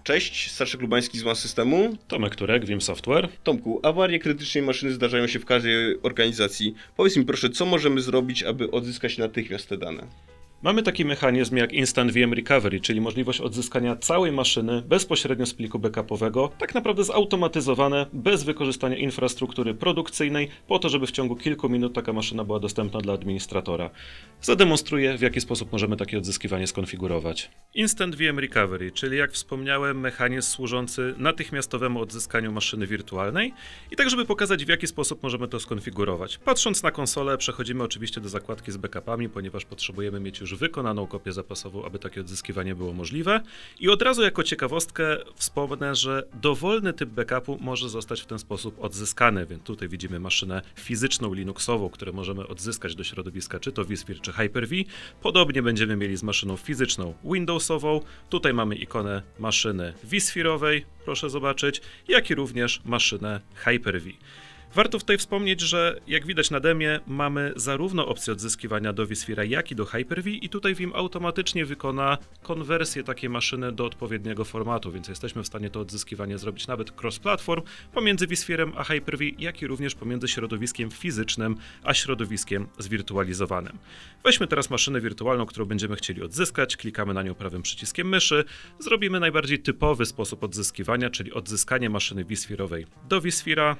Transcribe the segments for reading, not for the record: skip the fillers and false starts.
Cześć, Staszek Lubański z Systemu. Tomek Turek, Vim Software. Tomku, awarie krytycznej maszyny zdarzają się w każdej organizacji. Powiedz mi proszę, co możemy zrobić, aby odzyskać natychmiast te dane? Mamy taki mechanizm jak Instant VM Recovery, czyli możliwość odzyskania całej maszyny bezpośrednio z pliku backupowego, tak naprawdę zautomatyzowane, bez wykorzystania infrastruktury produkcyjnej, po to, żeby w ciągu kilku minut taka maszyna była dostępna dla administratora. Zademonstruję, w jaki sposób możemy takie odzyskiwanie skonfigurować. Instant VM Recovery, czyli jak wspomniałem, mechanizm służący natychmiastowemu odzyskaniu maszyny wirtualnej i tak, żeby pokazać, w jaki sposób możemy to skonfigurować. Patrząc na konsolę, przechodzimy oczywiście do zakładki z backupami, ponieważ potrzebujemy mieć już wykonaną kopię zapasową, aby takie odzyskiwanie było możliwe. I od razu jako ciekawostkę wspomnę, że dowolny typ backupu może zostać w ten sposób odzyskany, więc tutaj widzimy maszynę fizyczną Linuxową, którą możemy odzyskać do środowiska czy to vSphere czy Hyper-V. Podobnie będziemy mieli z maszyną fizyczną Windowsową. Tutaj mamy ikonę maszyny vSphere'owej, proszę zobaczyć, jak i również maszynę Hyper-V. Warto tutaj wspomnieć, że jak widać na demie, mamy zarówno opcję odzyskiwania do vSphere'a, jak i do Hyper-V i tutaj Vim automatycznie wykona konwersję takiej maszyny do odpowiedniego formatu, więc jesteśmy w stanie to odzyskiwanie zrobić nawet cross-platform pomiędzy vSphere'em a Hyper-V, jak i również pomiędzy środowiskiem fizycznym a środowiskiem zwirtualizowanym. Weźmy teraz maszynę wirtualną, którą będziemy chcieli odzyskać, klikamy na nią prawym przyciskiem myszy, zrobimy najbardziej typowy sposób odzyskiwania, czyli odzyskanie maszyny vSphere'owej do vSphere'a.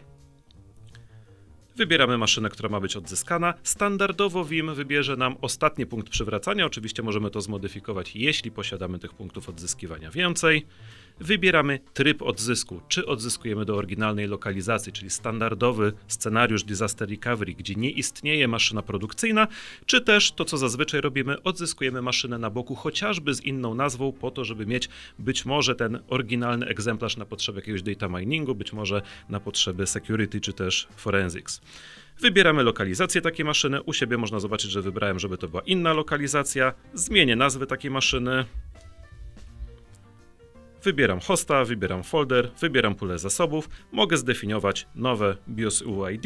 Wybieramy maszynę, która ma być odzyskana. Standardowo Vim wybierze nam ostatni punkt przywracania. Oczywiście możemy to zmodyfikować, jeśli posiadamy tych punktów odzyskiwania więcej. Wybieramy tryb odzysku, czy odzyskujemy do oryginalnej lokalizacji, czyli standardowy scenariusz Disaster Recovery, gdzie nie istnieje maszyna produkcyjna, czy też to, co zazwyczaj robimy, odzyskujemy maszynę na boku, chociażby z inną nazwą, po to, żeby mieć być może ten oryginalny egzemplarz na potrzeby jakiegoś data miningu, być może na potrzeby security, czy też forensics. Wybieramy lokalizację takiej maszyny. U siebie można zobaczyć, że wybrałem, żeby to była inna lokalizacja. Zmienię nazwę takiej maszyny. Wybieram hosta, wybieram folder, wybieram pulę zasobów, mogę zdefiniować nowe BIOS UID.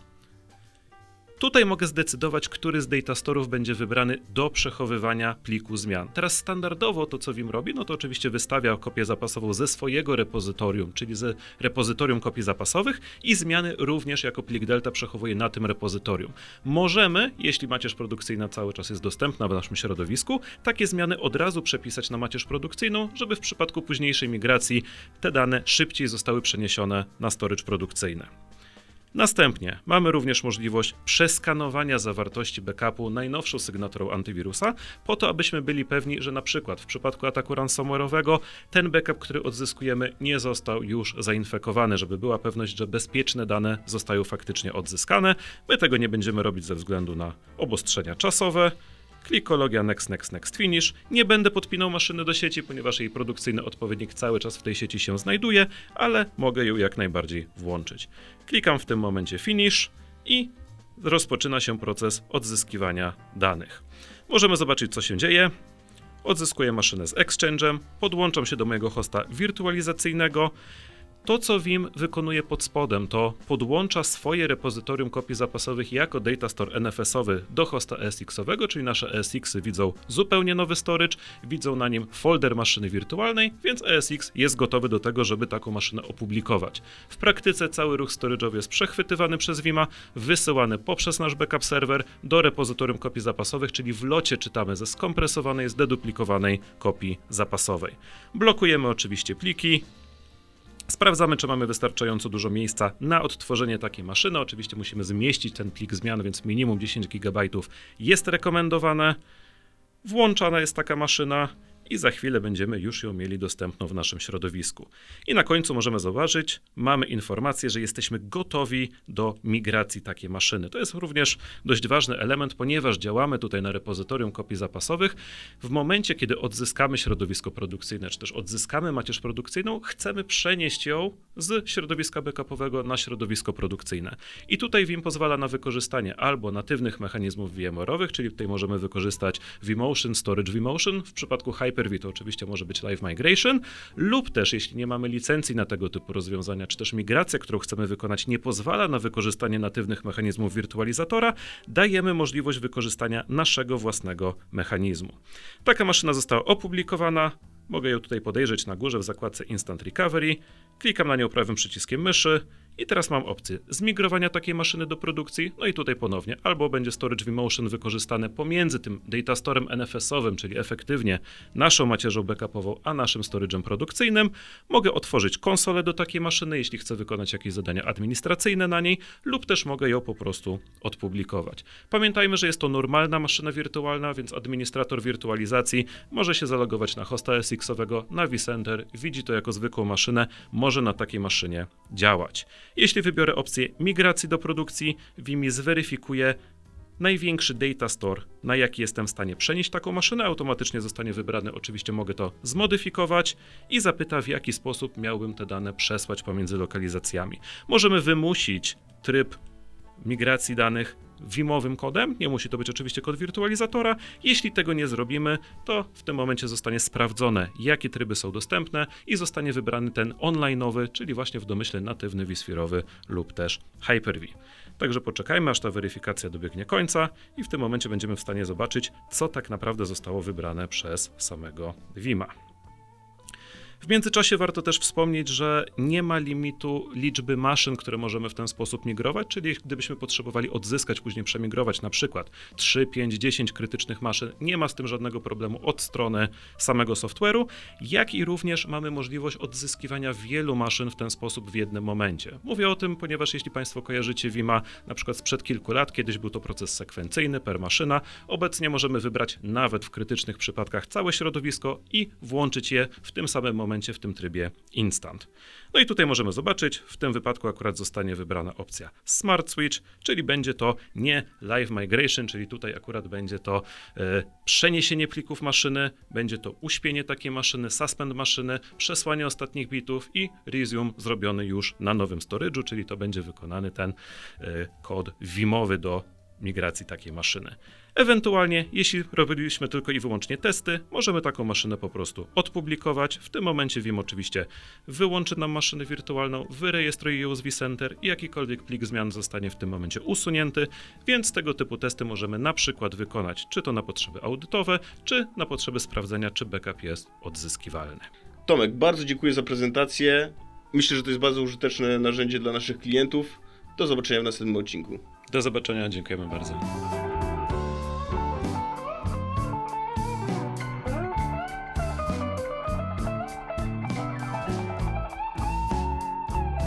Tutaj mogę zdecydować, który z datastorów będzie wybrany do przechowywania pliku zmian. Teraz standardowo to, co Vim robi, no to oczywiście wystawia kopię zapasową ze swojego repozytorium, czyli ze repozytorium kopii zapasowych i zmiany również jako plik delta przechowuje na tym repozytorium. Możemy, jeśli macierz produkcyjna cały czas jest dostępna w naszym środowisku, takie zmiany od razu przepisać na macierz produkcyjną, żeby w przypadku późniejszej migracji te dane szybciej zostały przeniesione na storage produkcyjny. Następnie mamy również możliwość przeskanowania zawartości backupu najnowszą sygnaturą antywirusa, po to, abyśmy byli pewni, że na przykład w przypadku ataku ransomware'owego ten backup, który odzyskujemy, nie został już zainfekowany, żeby była pewność, że bezpieczne dane zostają faktycznie odzyskane. My tego nie będziemy robić ze względu na obostrzenia czasowe. Klikologia next, next, next, finish. Nie będę podpinał maszyny do sieci, ponieważ jej produkcyjny odpowiednik cały czas w tej sieci się znajduje, ale mogę ją jak najbardziej włączyć. Klikam w tym momencie finish i rozpoczyna się proces odzyskiwania danych. Możemy zobaczyć, co się dzieje. Odzyskuję maszynę z Exchange'em, podłączam się do mojego hosta wirtualizacyjnego. To, co Vim wykonuje pod spodem, to podłącza swoje repozytorium kopii zapasowych jako datastore NFS-owy do hosta ESX-owego, czyli nasze ESX-y widzą zupełnie nowy storage, widzą na nim folder maszyny wirtualnej, więc ESX jest gotowy do tego, żeby taką maszynę opublikować. W praktyce cały ruch storage'owy jest przechwytywany przez Vima, wysyłany poprzez nasz backup serwer do repozytorium kopii zapasowych, czyli w locie czytamy ze skompresowanej, zdeduplikowanej kopii zapasowej. Blokujemy oczywiście pliki. Sprawdzamy, czy mamy wystarczająco dużo miejsca na odtworzenie takiej maszyny. Oczywiście musimy zmieścić ten plik zmian, więc minimum 10 GB jest rekomendowane. Włączana jest taka maszyna i za chwilę będziemy już ją mieli dostępną w naszym środowisku. I na końcu możemy zauważyć, mamy informację, że jesteśmy gotowi do migracji takiej maszyny. To jest również dość ważny element, ponieważ działamy tutaj na repozytorium kopii zapasowych. W momencie, kiedy odzyskamy środowisko produkcyjne, czy też odzyskamy macierz produkcyjną, chcemy przenieść ją z środowiska backupowego na środowisko produkcyjne. I tutaj Vim pozwala na wykorzystanie albo natywnych mechanizmów VMware'owych, czyli tutaj możemy wykorzystać vMotion, Storage vMotion, w przypadku Hyper-V to oczywiście może być Live Migration, lub też jeśli nie mamy licencji na tego typu rozwiązania, czy też migracja, którą chcemy wykonać, nie pozwala na wykorzystanie natywnych mechanizmów wirtualizatora, dajemy możliwość wykorzystania naszego własnego mechanizmu. Taka maszyna została opublikowana. Mogę ją tutaj podejrzeć na górze w zakładce Instant Recovery. Klikam na nią prawym przyciskiem myszy i teraz mam opcję zmigrowania takiej maszyny do produkcji. No i tutaj ponownie albo będzie Storage vMotion wykorzystane pomiędzy tym datastorem NFS-owym, czyli efektywnie naszą macierzą backupową, a naszym storage'em produkcyjnym. Mogę otworzyć konsolę do takiej maszyny, jeśli chcę wykonać jakieś zadania administracyjne na niej, lub też mogę ją po prostu odpublikować. Pamiętajmy, że jest to normalna maszyna wirtualna, więc administrator wirtualizacji może się zalogować na hosta SX-owego, na vCenter, widzi to jako zwykłą maszynę, może na takiej maszynie działać. Jeśli wybiorę opcję migracji do produkcji, Vimy zweryfikuje największy data store, na jaki jestem w stanie przenieść taką maszynę, automatycznie zostanie wybrany, oczywiście mogę to zmodyfikować i zapyta, w jaki sposób miałbym te dane przesłać pomiędzy lokalizacjami. Możemy wymusić tryb migracji danych Vimowym kodem, nie musi to być oczywiście kod wirtualizatora. Jeśli tego nie zrobimy, to w tym momencie zostanie sprawdzone, jakie tryby są dostępne i zostanie wybrany ten online'owy, czyli właśnie w domyśle natywny vSphere'owy lub też Hyper-V. Także poczekajmy, aż ta weryfikacja dobiegnie końca i w tym momencie będziemy w stanie zobaczyć, co tak naprawdę zostało wybrane przez samego Vima. W międzyczasie warto też wspomnieć, że nie ma limitu liczby maszyn, które możemy w ten sposób migrować, czyli gdybyśmy potrzebowali odzyskać, później przemigrować na przykład 3, 5, 10 krytycznych maszyn, nie ma z tym żadnego problemu od strony samego software'u, jak i również mamy możliwość odzyskiwania wielu maszyn w ten sposób w jednym momencie. Mówię o tym, ponieważ jeśli Państwo kojarzycie Vima na przykład sprzed kilku lat, kiedyś był to proces sekwencyjny per maszyna, obecnie możemy wybrać nawet w krytycznych przypadkach całe środowisko i włączyć je w tym samym momencie w tym trybie Instant. No i tutaj możemy zobaczyć, w tym wypadku akurat zostanie wybrana opcja Smart Switch, czyli będzie to nie Live Migration, czyli tutaj akurat będzie to przeniesienie plików maszyny, będzie to uśpienie takiej maszyny, suspend maszyny, przesłanie ostatnich bitów i resume zrobiony już na nowym storage'u, czyli to będzie wykonany ten kod Vimowy do migracji takiej maszyny. Ewentualnie, jeśli robiliśmy tylko i wyłącznie testy, możemy taką maszynę po prostu odpublikować. W tym momencie Vim oczywiście wyłączy nam maszynę wirtualną, wyrejestruje ją z vCenter i jakikolwiek plik zmian zostanie w tym momencie usunięty, więc tego typu testy możemy na przykład wykonać czy to na potrzeby audytowe, czy na potrzeby sprawdzenia, czy backup jest odzyskiwalny. Tomek, bardzo dziękuję za prezentację. Myślę, że to jest bardzo użyteczne narzędzie dla naszych klientów. Do zobaczenia w następnym odcinku. Do zobaczenia, dziękujemy bardzo.